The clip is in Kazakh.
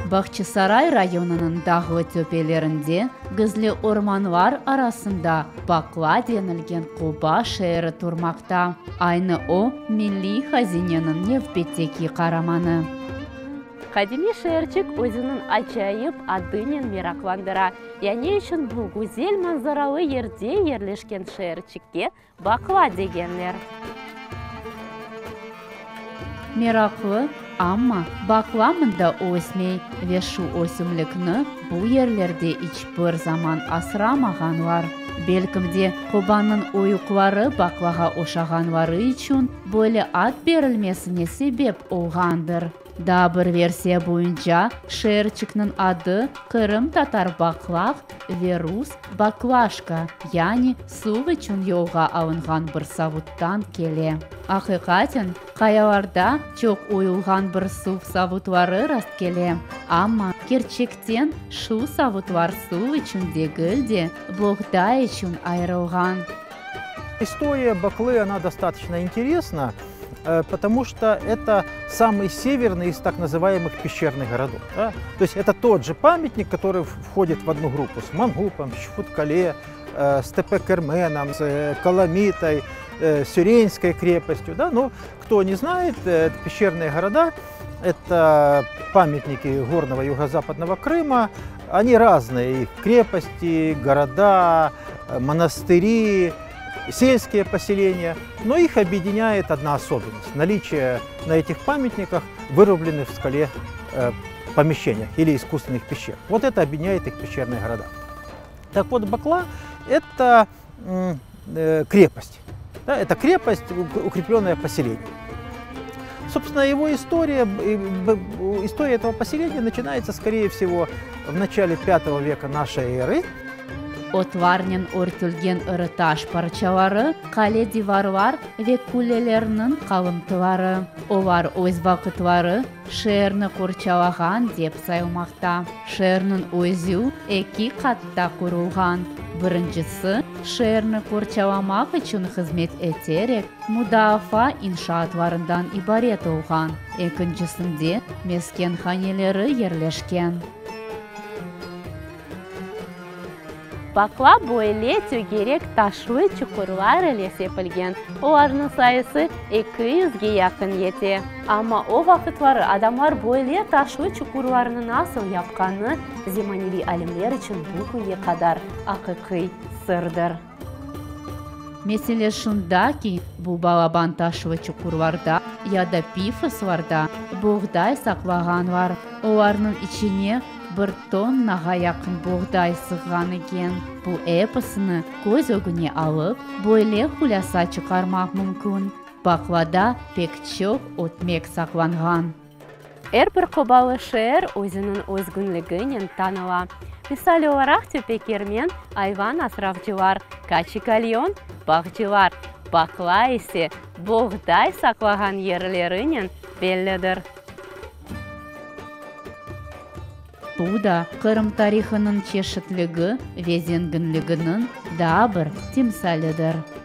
Бахчысарай районының дағы төпелерінде гізлі орманлар арасында Бакла денілген Куба шәрі тұрмақта. Айны о милли хазиненің невбеттеки қараманы. Қадими шәрчік өзінің ачайып адынен меракландыра. Яне үшін бұл гүзел манзаралы ерде ерлешкен шәрчікке Бакла дегенлер. Мераклы, амма бакламында өсмей, вешу өсімлікні бұл ерлерде ичбір заман асырамағанлар. Белкімде Кубаның ойықлары баклаға ошағанлары үшін бөлі ат берілмесіне себеп олғандыр. Да бір версия бойынша шерчикнің ады Кырым татар баклақ Верус баклашка, яғни сув үшін елға алынған бір савуттан келе. Ақиқатен, қаяларда чоқ ойылған бір сув савутлары раст келе. Амма керчектен шу савутлар сув үшін дегілде бұғдай үшін айырылған. История Баклы, она достаточно интересна, потому что это самый северный из так называемых пещерных городов. Да? То есть это тот же памятник, который входит в одну группу с Мангупом, Чфуткале, с Тепе-Керменом, с Каламитой, Сюренской крепостью. Да? Но кто не знает, пещерные города – это памятники горного юго-западного Крыма. Они разные, и крепости, города, монастыри, сельские поселения, но их объединяет одна особенность – наличие на этих памятниках вырубленных в скале помещениях или искусственных пещер. Вот это объединяет их пещерные города. Так вот, Бакла – это крепость. Да, это крепость, укрепленное поселение. Собственно, его история этого поселения начинается, скорее всего, в начале V века нашей эры. Отварнен өртілген ұрыташ парчалары, қале диварлар ве күлелерінің қалымтылары. Олар өз вақытлары шерні құрчалаған деп сайылмақта. Шернің өзі екі қатта құрылған. Біріншісі, шерні құрчаламақ үшін қызмет етерек мұдафа иншаатларынан ибарет олған. Екіншісінде мескен ханелері ерлешкен. Бакла бойле төгерек ташлы чукурлар еле сепілген. Оларның сайысы 200-ге якын ете. Амма о вақытлары адамлар бойле ташлы чукурларының насыл япқаны земаневи алимлер үшін бұл күнге қадар ақиқи сырдыр. Меселе шунда ки, бұл балабан ташлы чукурларда яда пифосларда бұғдай сақлағанлар. Оларның içine бір тоннаға якын бұғдай сығған екен. Бұл эпосыны көз өгіне алып, бойле хуляса чықармақ мүмкін. Баклада пек чоқ отмек сақланған. Әрбір Кубалы шер өзінің өзгінлігінен таныла. Мисали оларақ төпекермен айван асыравчылар, качикальон бағчылар, Бакла есе бұғдай сақлаған ерлерінен белледір. Туда Кырым тарихының чешетлігі, везенгінлігінің да бір тимсалыдыр.